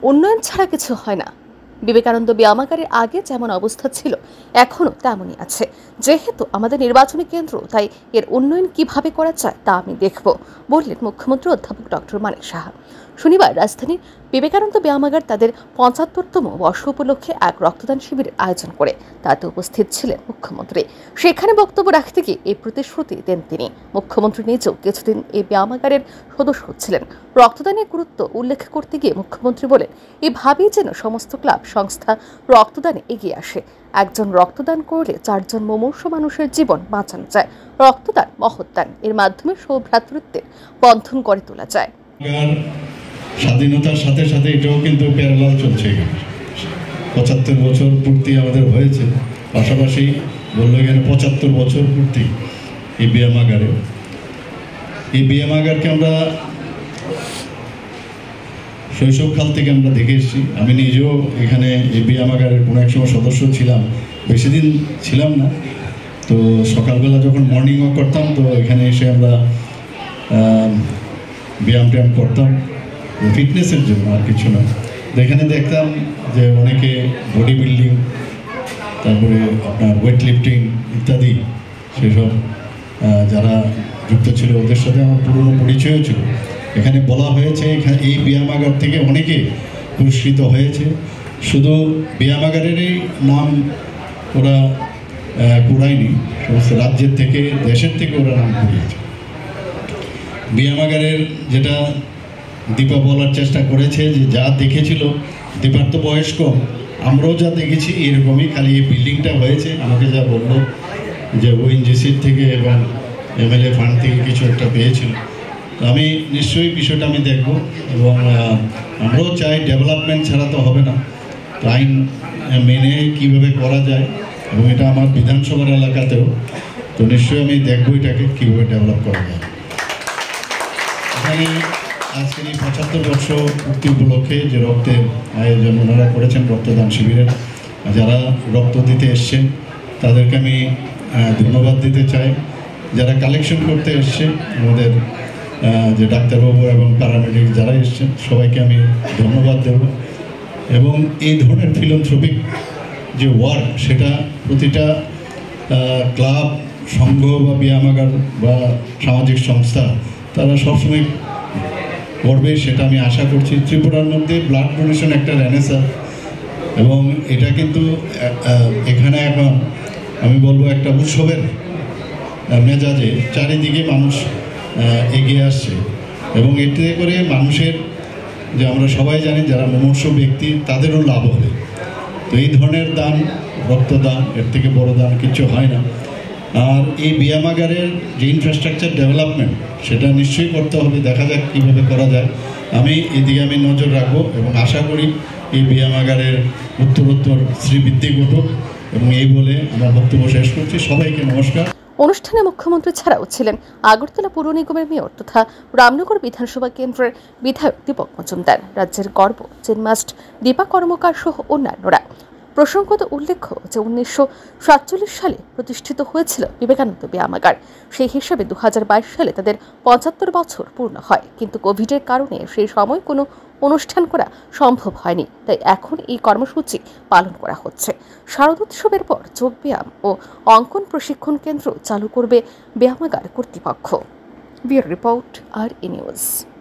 উন্নয়ন ছাড়া কিছু হয় না। বিবেকানন্দ ব্যায়ামাগারের আগে যেমন অবস্থা ছিল এখনও তেমনই আছে। যেহেতু আমাদের নির্বাচনী কেন্দ্র, তাই এর উন্নয়ন কিভাবে করা যায় তা আমি দেখব, বললেন মুখ্যমন্ত্রী অধ্যাপক ডক্টর মানিক সাহা। শনিবার রাজধানীর বিবেকানন্দ ব্যায়ামাগার তাদের ৭৫তম বর্ষ উপলক্ষে এক রক্তদান শিবিরের আয়োজন করে। তাতে উপস্থিত ছিলেন মুখ্যমন্ত্রী। সেখানে বক্তব্য রাখতে গিয়ে এই প্রতিশ্রুতি দেন তিনি। মুখ্যমন্ত্রী নিজেও কিছুদিন এই ব্যায়ামাগারের সদস্য ছিলেন। রক্তদানের গুরুত্ব উল্লেখ করতে গিয়ে মুখ্যমন্ত্রী বলেন, এভাবেই যেন সমস্ত ক্লাব সংস্থা রক্তদানে এগিয়ে আসে। একজন রক্তদান করলে ৪ জন মুমূর্ষু মানুষের জীবন বাঁচানো যায়। রক্তদান মহৎদান, এর মাধ্যমে সৌভ্রাতৃত্বের বন্ধন গড়ে তোলা যায়। স্বাধীনতার সাথে সাথে এটাও কিন্তু প্যারালাল চলছে। ৭৫ বছর পূর্তি আমাদের হয়েছে, পাশাপাশি বললো এখানে ৭৫ বছর পূর্তি এই ব্যায়ামাগারে। এই ব্যায়ামাগারকে আমরা শৈশবকাল থেকে আমরা দেখে এসেছি। আমি নিজেও এখানে এই ব্যায়ামাগারের কোনো এক সময় সদস্য ছিলাম, বেশি দিন ছিলাম না। তো সকালবেলা যখন মর্নিং ওয়াক করতাম, তো এখানে এসে আমরা ব্যায়াম করতাম ফিটনেসের জন্য, আর কিছু না। তো এখানে দেখতাম যে অনেকে বডি বিল্ডিং, তারপরে আপনার ওয়েট লিফটিং ইত্যাদি সেসব যারা যুক্ত ছিল, ওদের সাথে আমার পুরনো পরিচয়ও ছিল। এখানে বলা হয়েছে এখানে এই ব্যায়ামাগার থেকে অনেকে পুরস্কৃত হয়েছে। শুধু ব্যায়ামাগারেরই নাম ওরা কুড়ায়নি, সমস্ত রাজ্যের থেকে, দেশের থেকে ওরা নাম কুড়িয়েছে। ব্যায়ামাগারের যেটা দীপা বলার চেষ্টা করেছে, যে যা দেখেছিল, দীপার তো বয়স কম, আমরাও যা দেখেছি এরকমই, খালি এই বিল্ডিংটা হয়েছে। আমাকে যা বললো যে ওএনজিসির থেকে এবং এমএলএ ফান্ড থেকে কিছু একটা পেয়েছিল। তো আমি নিশ্চয়ই বিষয়টা আমি দেখব, এবং আমরাও চাই ডেভেলপমেন্ট ছাড়া তো হবে না, তো আইন মেনে কীভাবে করা যায়, এবং এটা আমার বিধানসভার এলাকাতেও। তো নিশ্চয়ই আমি দেখবো এটাকে কীভাবে ডেভেলপ করা যায়। এখানে আজকের এই ৭৫ বর্ষ পূর্তি উপলক্ষে যে রক্তের আয়োজন ওনারা করেছেন, রক্তদান শিবিরের, যারা রক্ত দিতে এসছেন তাদেরকে আমি ধন্যবাদ দিতে চাই। যারা কালেকশন করতে এসছে, আমাদের যে ডাক্তারবাবু এবং প্যারামেডিক যারা এসছেন, সবাইকে আমি ধন্যবাদ দেব। এবং এই ধরনের ফিলান্থ্রপিক যে ওয়ার্ক, সেটা প্রতিটা ক্লাব, সংঘ বা ব্যায়ামাগার বা সামাজিক সংস্থা তারা সবসময় করবে, সেটা আমি আশা করছি। ত্রিপুরার মধ্যে ব্লাড ডোনেশন একটা রেনেসাঁ, এবং এটা কিন্তু এখানে এখন আমি বলবো একটা উৎসবের মেজাজে চারিদিকে মানুষ এগিয়ে আসছে, এবং এতে করে মানুষের, যে আমরা সবাই জানি যারা মুমূর্ষু ব্যক্তি, তাদেরও লাভ হবে। তো এই ধরনের দান, রক্তদান, এর থেকে বড় দান কিছু হয় না। আর এই ব্যায়ামাগারের যে ইনফ্রাস্ট্রাকচার ডেভেলপমেন্ট, সেটা নিশ্চয়ই করতে হবে। দেখা যাক কীভাবে করা যায়। আমি এদিকে নজর রাখবো, এবং আশা করি এই ব্যায়ামাগারের উত্তরোত্তর শ্রীবৃদ্ধি ঘটুক। এবং এই বলে আমার বক্তব্য শেষ করছি। সবাইকে নমস্কার। অনুষ্ঠানে মুখ্যমন্ত্রী ছাড়াও ছিলেন আগরতলা পৌর নিগমের মেয়র তথা রামনগর বিধানসভা কেন্দ্রের বিধায়ক দীপক মজুমদার, রাজ্যের গর্ব জিমন্যাস্ট দীপা কর্মকার সহ অন্যান্যরা। প্রসঙ্গত উল্লেখ্য যে ১৯৪৭ সালে প্রতিষ্ঠিত হয়েছিল বিবেকানন্দ ব্যায়ামাগার। সেই হিসেবে ২০২২ সালে তাদের ৭৫ বছর পূর্ণ হয়, কিন্তু কোভিডের কারণে সেই সময় কোনো অনুষ্ঠান করা সম্ভব হয়নি। তাই এখন এই কর্মসূচি পালন করা হচ্ছে। শারদোৎসবের পর যোগব্যায়াম ও অঙ্কন প্রশিক্ষণ কেন্দ্র চালু করবে ব্যায়ামাগার কর্তৃপক্ষ। Bureau report, RE news.